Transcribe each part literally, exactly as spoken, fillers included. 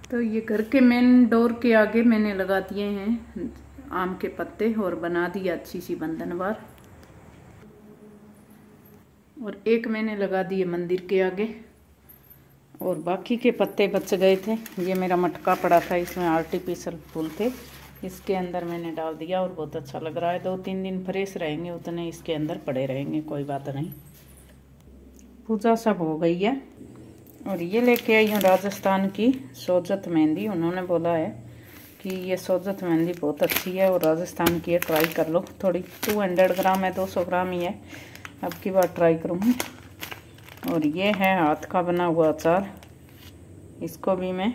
तो ये घर के मेन डोर के आगे मैंने लगा दिए हैं आम के पत्ते और बना दिया अच्छी सी बंधनवार। और एक मैंने लगा दिए मंदिर के आगे और बाकी के पत्ते बच गए थे। ये मेरा मटका पड़ा था, इसमें आर्टिफिशियल फूल थे, इसके अंदर मैंने डाल दिया और बहुत अच्छा लग रहा है। दो तीन दिन फ्रेश रहेंगे उतने इसके अंदर पड़े रहेंगे, कोई बात नहीं। पूजा सब हो गई है और ये लेके आई हूँ राजस्थान की सोजत मेहंदी। उन्होंने बोला है कि ये सोजत मेहंदी बहुत अच्छी है और राजस्थान की है, ट्राई कर लो। थोड़ी टू हंड्रेड ग्राम है, दो सौ ग्राम ही है, अब की बार ट्राई करूँगी। और ये है हाथ का बना हुआ अचार, इसको भी मैं,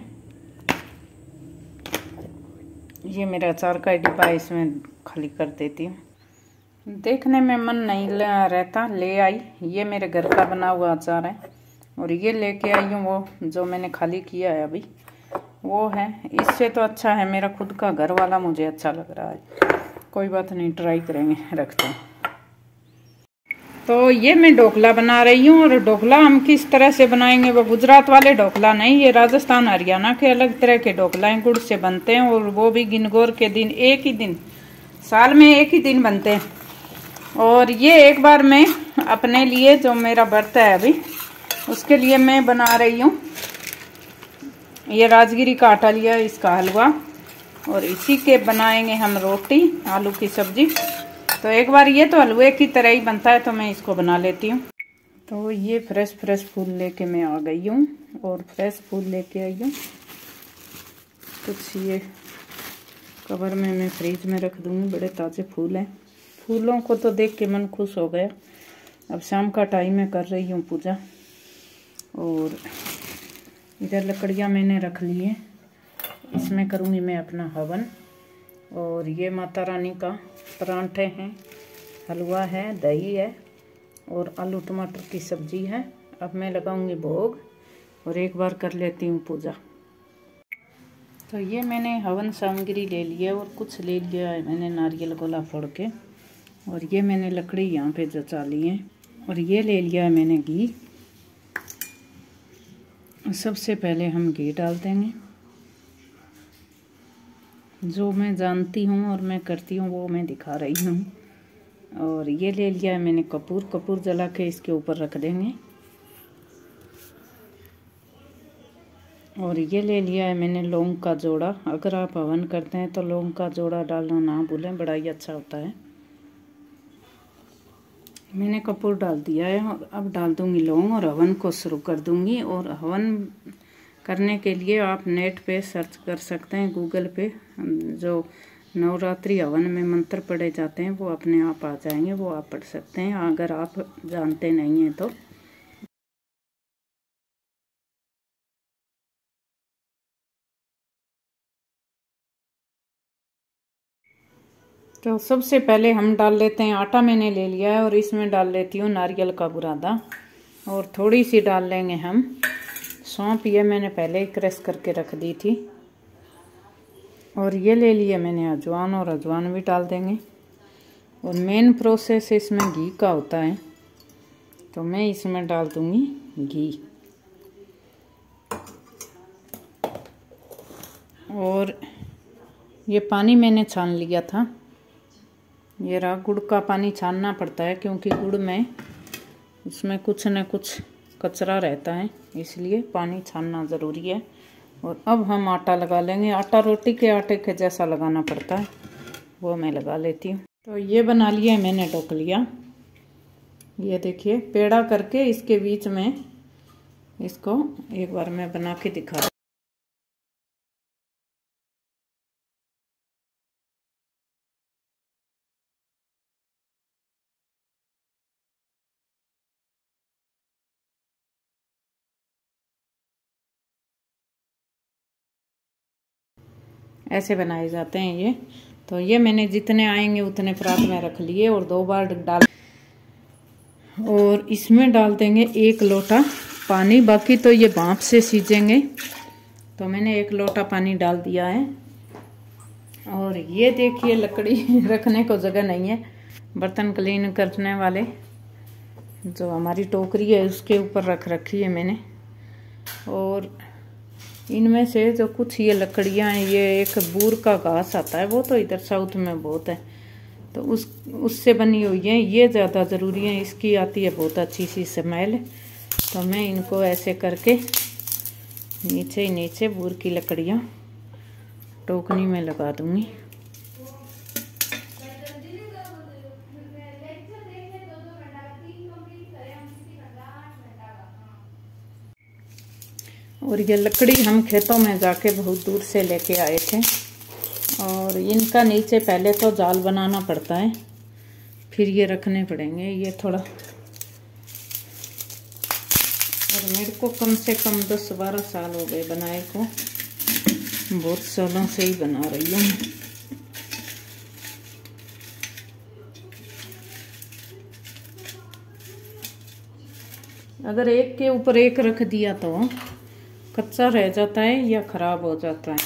ये मेरा अचार का डिब्बा है, इसमें खाली कर देती हूँ। देखने में मन नहीं रहता, ले आई। ये मेरे घर का बना हुआ अचार है और ये लेके आई हूँ वो जो मैंने खाली किया है अभी, वो है। इससे तो अच्छा है मेरा खुद का घर वाला, मुझे अच्छा लग रहा है। कोई बात नहीं, ट्राई करेंगे, रखते हैं। तो ये मैं ढोकला बना रही हूँ और ढोकला हम किस तरह से बनाएंगे, वो गुजरात वाले ढोकला नहीं, ये राजस्थान हरियाणा के अलग तरह के ढोकला हैं, गुड़ से बनते हैं और वो भी गिनगौर के दिन, एक ही दिन, साल में एक ही दिन बनते हैं। और ये एक बार मैं अपने लिए, जो मेरा व्रत है अभी, उसके लिए मैं बना रही हूँ। ये राजगिरी का आटा लिया, इसका हलवा, और इसी के बनाएंगे हम रोटी, आलू की सब्जी। तो एक बार ये तो हलवे की तरह ही बनता है, तो मैं इसको बना लेती हूँ। तो ये फ्रेश फ्रेश फूल लेके मैं आ गई हूँ और फ्रेश फूल लेके आई हूँ कुछ। ये कवर में मैं फ्रिज में रख दूँगी, बड़े ताज़े फूल हैं। फूलों को तो देख के मन खुश हो गया। अब शाम का टाइम है, कर रही हूँ पूजा। और इधर लकड़ियाँ मैंने रख ली हैं, इसमें करूँगी मैं अपना हवन। और ये माता रानी का परांठे हैं, हलवा है, दही है और आलू टमाटर की सब्जी है। अब मैं लगाऊंगी भोग और एक बार कर लेती हूँ पूजा। तो ये मैंने हवन सामग्री ले ली है और कुछ ले लिया है मैंने नारियल गोला फोड़ के, और ये मैंने लकड़ी यहाँ पे जचा ली है। और ये ले लिया है मैंने घी। सबसे पहले हम घी डाल देंगे। जो मैं जानती हूँ और मैं करती हूँ वो मैं दिखा रही हूँ। और ये ले लिया है मैंने कपूर, कपूर जला के इसके ऊपर रख देंगे। और ये ले लिया है मैंने लौंग का जोड़ा। अगर आप हवन करते हैं तो लौंग का जोड़ा डालना ना भूलें, बड़ा ही अच्छा होता है। मैंने कपूर डाल दिया है और अब डाल दूंगी लौंग और हवन को शुरू कर दूंगी। और हवन करने के लिए आप नेट पे सर्च कर सकते हैं, गूगल पे, जो नवरात्रि हवन में मंत्र पढ़े जाते हैं वो अपने आप आ जाएंगे, वो आप पढ़ सकते हैं अगर आप जानते नहीं हैं तो। तो सबसे पहले हम डाल लेते हैं आटा, मैंने ले लिया है, और इसमें डाल लेती हूँ नारियल का बुरादा। और थोड़ी सी डाल लेंगे हम सौंफ, ये मैंने पहले ही क्रश करके रख दी थी। और ये ले लिए मैंने अजवान, और अजवान भी डाल देंगे। और मेन प्रोसेस इसमें घी का होता है, तो मैं इसमें डाल दूंगी घी। और ये पानी मैंने छान लिया था, ये रहा। गुड़ का पानी छानना पड़ता है क्योंकि गुड़ में उसमें कुछ न कुछ कचरा रहता है, इसलिए पानी छानना ज़रूरी है। और अब हम आटा लगा लेंगे। आटा रोटी के आटे के जैसा लगाना पड़ता है, वो मैं लगा लेती हूँ। तो ये बना लिया मैंने ढोकलिया, ये देखिए पेड़ा करके इसके बीच में, इसको एक बार मैं बना के दिखा। ऐसे बनाए जाते हैं ये। तो ये मैंने जितने आएंगे उतने परात में रख लिए और दो बार डाल, और इसमें डाल देंगे एक लोटा पानी। बाकी तो ये भाप से सीजेंगे, तो मैंने एक लोटा पानी डाल दिया है। और ये देखिए लकड़ी रखने को जगह नहीं है, बर्तन क्लीन करने वाले जो हमारी टोकरी है उसके ऊपर रख रखी है मैंने। और इनमें से जो कुछ ये लकड़ियाँ हैं, ये एक बूर का घास आता है, वो तो इधर साउथ में बहुत है, तो उस उससे बनी हुई है, ये ज़्यादा ज़रूरी है। इसकी आती है बहुत अच्छी सी स्मेल। तो मैं इनको ऐसे करके नीचे ही नीचे बूर की लकड़ियाँ टोकनी में लगा दूँगी। और ये लकड़ी हम खेतों में जाके बहुत दूर से लेके आए थे, और इनका नीचे पहले तो जाल बनाना पड़ता है, फिर ये रखने पड़ेंगे ये थोड़ा। और मेरे को कम से कम दस बारह साल हो गए बनाए को, बहुत सालों से ही बना रही हूँ। अगर एक के ऊपर एक रख दिया तो कच्चा रह जाता है या खराब हो जाता है।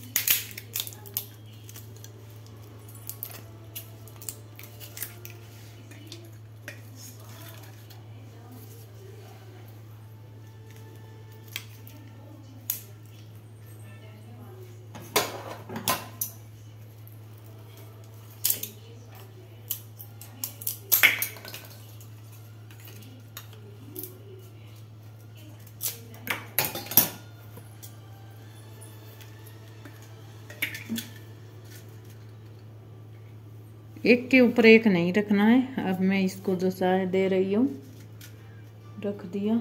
एक के ऊपर एक नहीं रखना है। अब मैं इसको जो चाय दे रही हूँ रख दिया।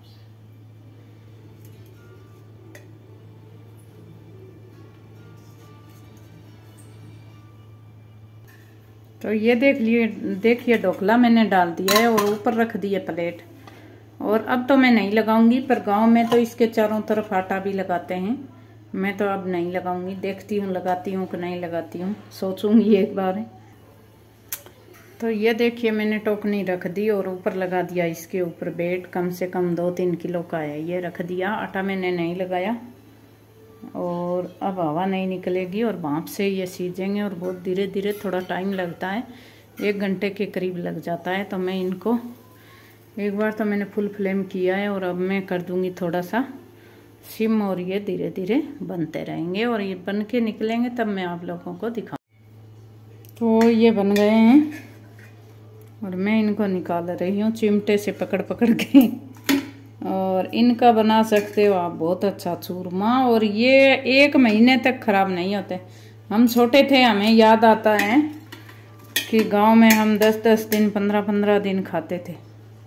तो ये देख लिए देखिए ढोकला मैंने डाल दिया है और ऊपर रख दिया प्लेट। और अब तो मैं नहीं लगाऊंगी, पर गांव में तो इसके चारों तरफ आटा भी लगाते हैं। मैं तो अब नहीं लगाऊंगी, देखती हूँ लगाती हूँ कि नहीं लगाती हूँ, सोचूंगी एक बार। तो ये देखिए मैंने टोकनी रख दी और ऊपर लगा दिया इसके ऊपर बेड, कम से कम दो तीन किलो का है, ये रख दिया। आटा मैंने नहीं लगाया और अब हवा नहीं निकलेगी और भाप से ये सीजेंगे और बहुत धीरे धीरे, थोड़ा टाइम लगता है, एक घंटे के करीब लग जाता है। तो मैं इनको एक बार तो मैंने फुल फ्लेम किया है और अब मैं कर दूंगी थोड़ा सा सिम, और ये धीरे धीरे बनते रहेंगे और ये बन के निकलेंगे तब मैं आप लोगों को दिखाऊँ। तो ये बन गए हैं और मैं इनको निकाल रही हूँ चिमटे से पकड़ पकड़ के। और इनका बना सकते हो आप बहुत अच्छा चूरमा, और ये एक महीने तक खराब नहीं होते। हम छोटे थे, हमें याद आता है कि गांव में हम दस दस दिन पंद्रह पंद्रह दिन खाते थे।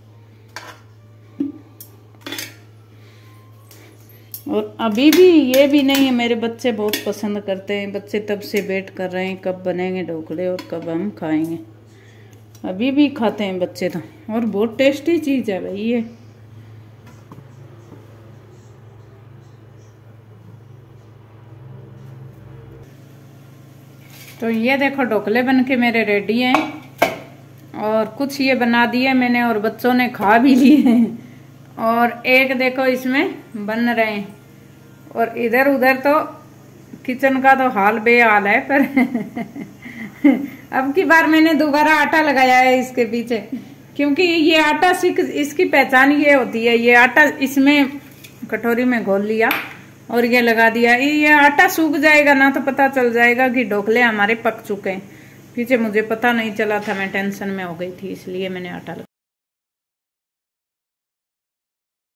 और अभी भी ये भी नहीं है, मेरे बच्चे बहुत पसंद करते हैं। बच्चे तब से वेट कर रहे हैं कब बनेंगे ढोकले और कब हम खाएंगे। अभी भी खाते हैं बच्चे तो, और बहुत टेस्टी चीज़ है भाई ये। तो ये देखो ढोकले बन के मेरे रेडी हैं, और कुछ ये बना दिए मैंने और बच्चों ने खा भी लिए हैं, और एक देखो इसमें बन रहे हैं। और इधर उधर तो किचन का तो हाल बेहाल है, पर अब की बार मैंने दोबारा आटा लगाया है इसके पीछे, क्योंकि ये आटा सीख, इसकी पहचान ये होती है। ये आटा इसमें कटोरी में घोल लिया और ये लगा दिया। ये आटा सूख जाएगा ना तो पता चल जाएगा कि ढोकले हमारे पक चुके हैं। पीछे मुझे पता नहीं चला था, मैं टेंशन में हो गई थी, इसलिए मैंने आटा लगाया।